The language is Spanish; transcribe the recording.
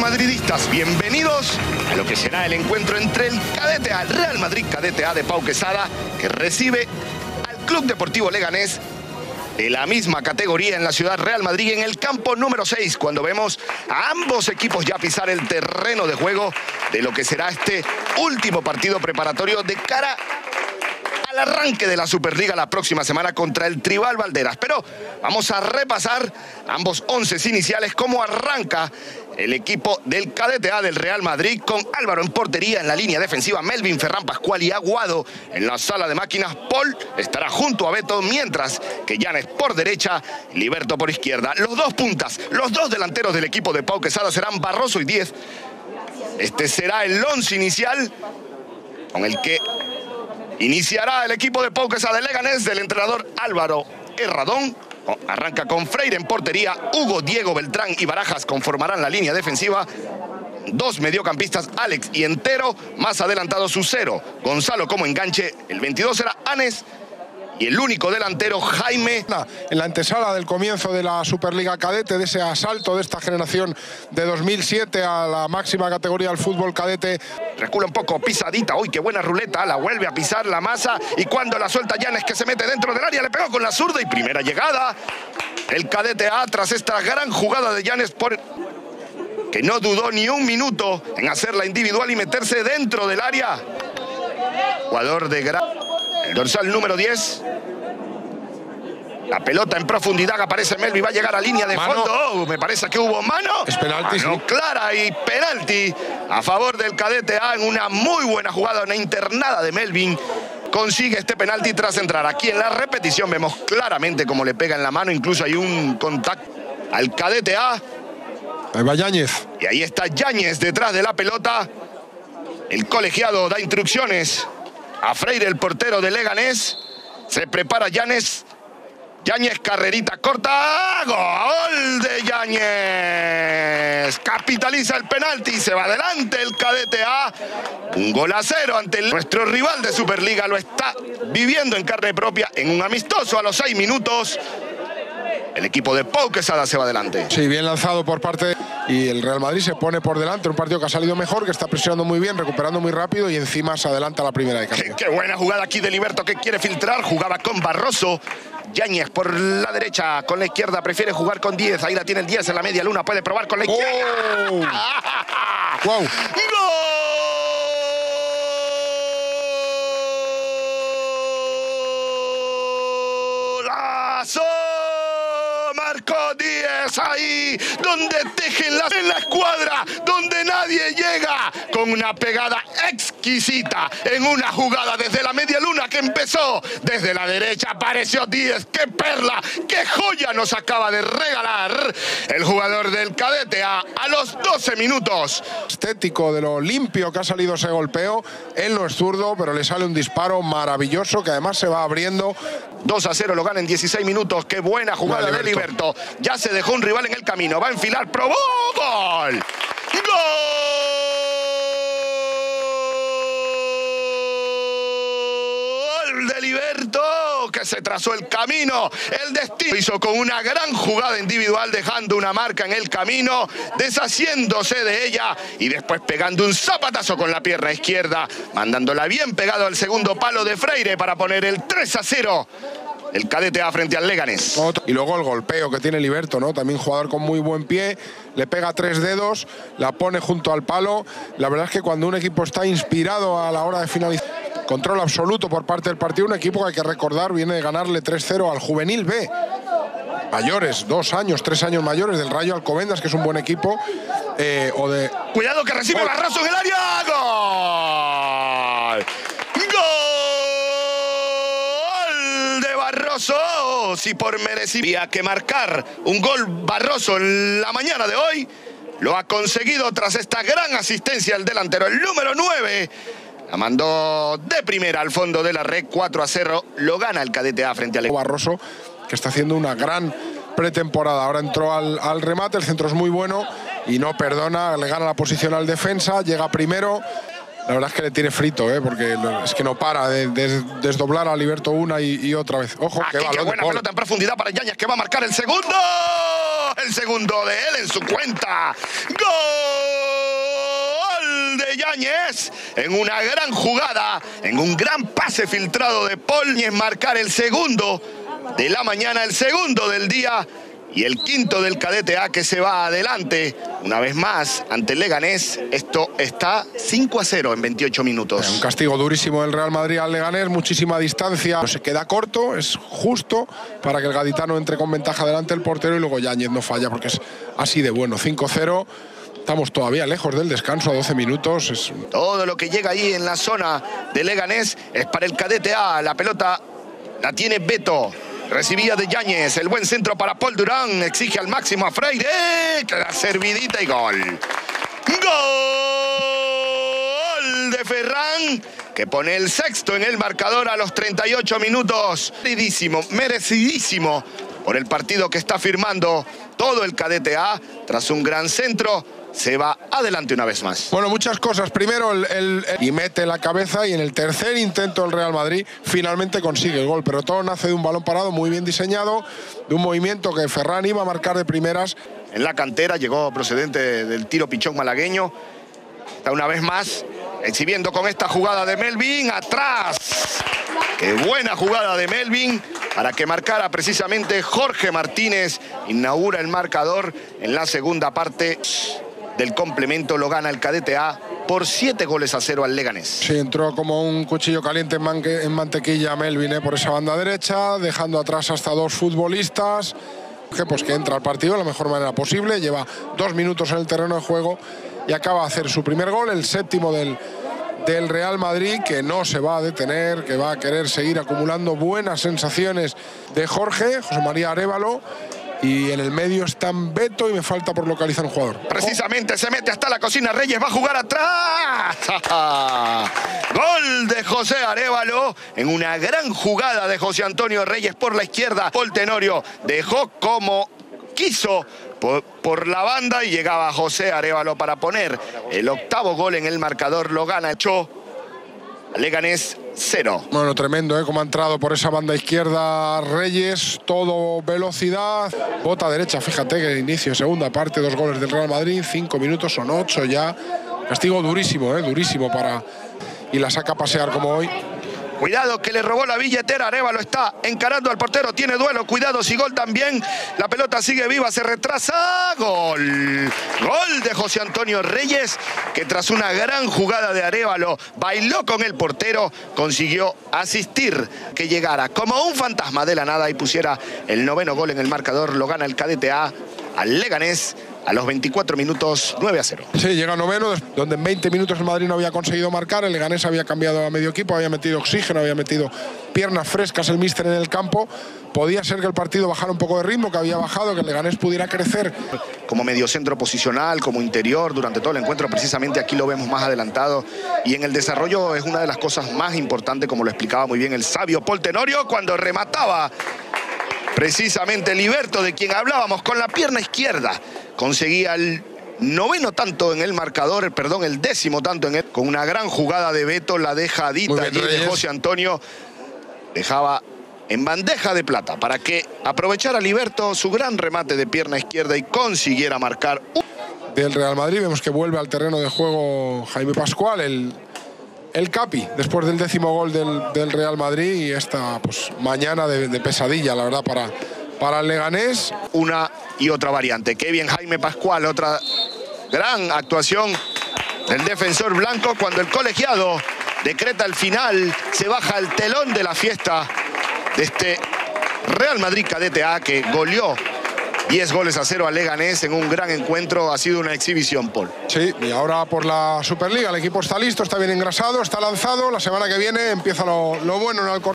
madridistas, bienvenidos a lo que será el encuentro entre el Cadete A, el Real Madrid Cadete A de Pau Quesada, que recibe al Club Deportivo Leganés de la misma categoría en la ciudad Real Madrid, en el campo número 6, cuando vemos a ambos equipos ya pisar el terreno de juego de lo que será este último partido preparatorio de cara al arranque de la Superliga la próxima semana contra el Tribal Valderas. Pero vamos a repasar ambos onces iniciales, cómo arranca el equipo del Cadete A del Real Madrid, con Álvaro en portería, en la línea defensiva Melvin, Ferran Pascual y Aguado en la sala de máquinas. Paul estará junto a Beto, mientras que Llanes por derecha, Liberto por izquierda. Los dos puntas, los dos delanteros del equipo de Pau Quesada serán Barroso y Díez. Este será el once inicial con el que iniciará el equipo de Pau Quesada de Leganés, del entrenador Álvaro Herradón. Arranca con Freire en portería, Hugo, Diego, Beltrán y Barajas conformarán la línea defensiva. Dos mediocampistas, Alex y Entero, más adelantado Sucero, Gonzalo como enganche, el 22 será Anes y el único delantero Jaime. En la antesala del comienzo de la Superliga Cadete, de ese asalto de esta generación de 2007 a la máxima categoría del fútbol cadete. Recula un poco, pisadita, uy, qué buena ruleta, la vuelve a pisar la masa y cuando la suelta Llanes, que se mete dentro del área, le pegó con la zurda y primera llegada. El Cadete A, tras esta gran jugada de Llanes, que no dudó ni un minuto en hacerla individual y meterse dentro del área. Jugador de el dorsal número 10. La pelota en profundidad, aparece Melvi, va a llegar a línea de fondo. Oh, me parece que hubo mano. Es penalti, mano sí. Clara y penalti a favor del Cadete A en una muy buena jugada, una internada de Melvin. Consigue este penalti tras entrar. Aquí en la repetición vemos claramente cómo le pega en la mano, incluso hay un contacto al Cadete A. Ahí va Yáñez. Y ahí está Yáñez detrás de la pelota. El colegiado da instrucciones a Freire, el portero de Leganés. Se prepara Llanes. Yáñez, carrerita corta. ¡Gol de Yáñez! Capitaliza el penalti y se va adelante el Cadete A. Un gol a cero ante nuestro rival de Superliga. Lo está viviendo en carne propia en un amistoso a los 6 minutos. El equipo de Pau Quesada se va adelante. Sí, bien lanzado por parte y el Real Madrid se pone por delante. Un partido que ha salido mejor, que está presionando muy bien, recuperando muy rápido y encima se adelanta la primera de cambio. Qué buena jugada aquí de Liberto, que quiere filtrar. Jugaba con Barroso. Yáñez por la derecha, con la izquierda prefiere jugar con 10. Ahí la tiene el 10 en la media luna, puede probar con la izquierda. ¡Oh! ¡Wow! ¡Gol! ¡Golazo! Marcó Díez ahí, donde tejen en la escuadra, donde nadie llega, con una pegada exquisita en una jugada desde la media luna que empezó desde la derecha. Apareció Díez, qué perla, qué joya nos acaba de regalar el jugador del Cadete A los 12 minutos. Estético de lo limpio que ha salido ese golpeo. Él no es zurdo, pero le sale un disparo maravilloso que además se va abriendo. 2-0 lo gana en 16 minutos. Qué buena jugada de Liberto. Ya se dejó un rival en el camino. Va a enfilar, probó. ¡Gol! ¡Gol de Liberto! Que se trazó el camino, el destino. Hizo con una gran jugada individual, dejando una marca en el camino, deshaciéndose de ella y después pegando un zapatazo con la pierna izquierda, mandándola bien pegado al segundo palo de Freire para poner el 3-0. El Cadete A frente al Leganés. Y luego el golpeo que tiene Liberto, ¿no? También jugador con muy buen pie, le pega 3 dedos, la pone junto al palo. La verdad es que cuando un equipo está inspirado a la hora de finalizar, control absoluto por parte del partido, un equipo que hay que recordar viene de ganarle 3-0 al Juvenil B. Mayores, 2 años, 3 años mayores, del Rayo Alcobendas, que es un buen equipo. Cuidado que recibe Barroso en el área. ¡Gol! ¡Gol de Barroso! Si por merecía que marcar un gol Barroso en la mañana de hoy, lo ha conseguido tras esta gran asistencia del delantero, el número 9. La mandó de primera al fondo de la red. 4-0 lo gana el Cadete A frente al Barroso, que está haciendo una gran pretemporada. Ahora entró al remate, el centro es muy bueno y no perdona, le gana la posición al defensa, llega primero. La verdad es que le tiene frito, porque es que no para de desdoblar a Liberto una y otra vez. Ojo, qué buena pelota en profundidad para Yáñez, que va a marcar el segundo. El segundo de él en su cuenta. ¡Gol! de Yáñez en una gran jugada, en un gran pase filtrado de Paul, y es marcar el segundo de la mañana, el segundo del día y el quinto del Cadete A, que se va adelante una vez más ante el Leganés. Esto está 5-0 en 28 minutos. Un castigo durísimo del Real Madrid al Leganés, muchísima distancia. Se queda corto, es justo para que el gaditano entre con ventaja delante del portero y luego Yáñez no falla porque es así de bueno. 5-0. Estamos todavía lejos del descanso, a 12 minutos. Todo lo que llega ahí en la zona de Leganés es para el Cadete A. La pelota la tiene Beto. Recibía de Yáñez, el buen centro para Paul Durán, exige al máximo a Freire, que la servidita y gol. Gol de Ferran, que pone el sexto en el marcador a los 38 minutos. Merecidísimo por el partido que está firmando todo el Cadete A, tras un gran centro. Se va adelante una vez más. Bueno, muchas cosas. Primero, y mete la cabeza, y en el tercer intento el Real Madrid finalmente consigue el gol. Pero todo nace de un balón parado muy bien diseñado, de un movimiento que Ferran iba a marcar de primeras. En la cantera, llegó procedente del tiro pichón malagueño. Está una vez más exhibiendo con esta jugada de Melvin. ¡Atrás! ¡Qué buena jugada de Melvin! Para que marcara precisamente Jorge Martínez. Inaugura el marcador en la segunda parte del complemento. Lo gana el Cadete A por 7-0 al Leganés. Sí, entró como un cuchillo caliente en mantequilla Melvin por esa banda derecha, dejando atrás hasta dos futbolistas. Que entra al partido de la mejor manera posible, lleva 2 minutos en el terreno de juego y acaba de hacer su primer gol, el séptimo del Real Madrid, que no se va a detener, que va a querer seguir acumulando buenas sensaciones de José María Arévalo. Y en el medio están Beto y me falta por localizar un jugador. Precisamente se mete hasta la cocina Reyes, va a jugar atrás. Gol de José Arévalo en una gran jugada de José Antonio Reyes por la izquierda. Paul Tenorio dejó como quiso por la banda y llegaba José Arévalo para poner el octavo gol en el marcador. Lo gana Leganés 0. Bueno, tremendo, como ha entrado por esa banda izquierda Reyes, todo velocidad, bota derecha, fíjate que inicio de segunda parte, 2 goles del Real Madrid, 5 minutos, son 8 ya. Castigo durísimo, durísimo para... Y la saca a pasear como hoy. Cuidado que le robó la billetera, Arévalo está encarando al portero, tiene duelo, cuidado, si gol también, la pelota sigue viva, se retrasa, gol. Gol de José Antonio Reyes, que tras una gran jugada de Arévalo, bailó con el portero, consiguió asistir que llegara como un fantasma de la nada y pusiera el 9º gol en el marcador. Lo gana el Cadete A al Leganés a los 24 minutos, 9-0. Sí, llega 9º, donde en 20 minutos el Madrid no había conseguido marcar. El Leganés había cambiado a medio equipo, había metido oxígeno, había metido piernas frescas el míster en el campo. Podía ser que el partido bajara un poco de ritmo, que había bajado, que el Leganés pudiera crecer. Como mediocentro posicional, como interior, durante todo el encuentro, precisamente aquí lo vemos más adelantado. Y en el desarrollo es una de las cosas más importantes, como lo explicaba muy bien el sabio Paul Tenorio, cuando remataba precisamente Liberto, de quien hablábamos, con la pierna izquierda. Conseguía el 9º tanto en el marcador, el 10º tanto en él, con una gran jugada de Beto, la dejadita allí de José Antonio, dejaba en bandeja de plata para que aprovechara Liberto su gran remate de pierna izquierda y consiguiera marcar. Del Real Madrid vemos que vuelve al terreno de juego Jaime Pascual, el Capi, después del 10º gol del Real Madrid, y esta pues mañana de pesadilla, la verdad, para el Leganés. Una y otra variante. Qué bien Jaime Pascual, otra gran actuación del defensor blanco cuando el colegiado decreta el final, se baja el telón de la fiesta de este Real Madrid Cadete A, que goleó 10-0 al Leganés en un gran encuentro. Ha sido una exhibición, Paul. Sí, y ahora por la Superliga el equipo está listo, está bien engrasado, está lanzado. La semana que viene empieza lo bueno en Alcorcón.